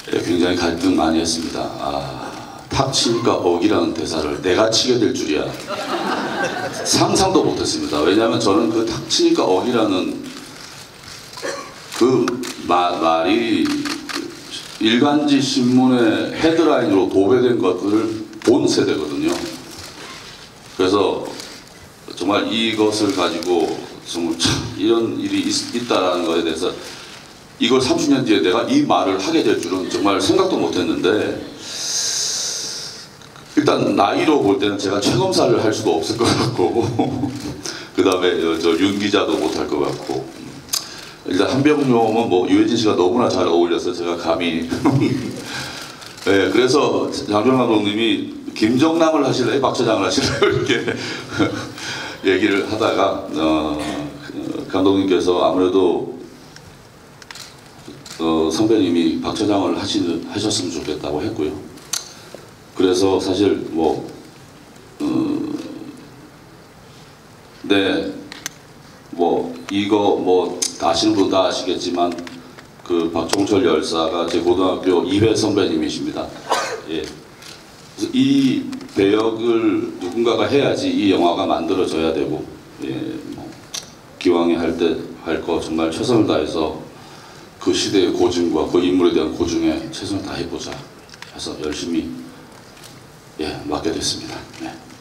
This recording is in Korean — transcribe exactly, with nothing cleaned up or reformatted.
예, 굉장히 갈등 많이 했습니다. 아, 탁 치니까 억이라는 대사를 내가 치게 될 줄이야. 상상도 못했습니다. 왜냐하면 저는 그 탁 치니까 억이라는 그 마, 말이 일간지 신문의 헤드라인으로 도배된 것들을 본 세대거든요. 그래서 정말 이것을 가지고 정말 참 이런 일이 있, 있다라는 것에 대해서 이걸 삼십 년 뒤에 내가 이 말을 하게 될 줄은 정말 생각도 못했는데, 일단 나이로 볼 때는 제가 최검사를 할 수도 없을 것 같고 그 다음에 저 윤 기자도 못할 것 같고, 일단 한병룡은 뭐 유해진 씨가 너무나 잘 어울려서 제가 감히 네, 그래서 장준 감독님이 김정남을 하실래요? 박처장을 하실래요? 이렇게 얘기를 하다가 어, 감독님께서 아무래도 어, 선배님이 박처장을 하시, 하셨으면 좋겠다고 했고요. 그래서 사실 뭐 어, 네, 뭐 이거 뭐 아시는 분 다 아시겠지만 그 박종철 열사가 제 고등학교 이회 선배님이십니다. 예. 그래서 이 배역을 누군가가 해야지 이 영화가 만들어져야 되고, 예, 뭐 기왕에 할 때 할 거 정말 최선을 다해서 그 시대의 고증과 그 인물에 대한 고증에 최선을 다해보자 해서 열심히 예, 맡게 됐습니다. 네.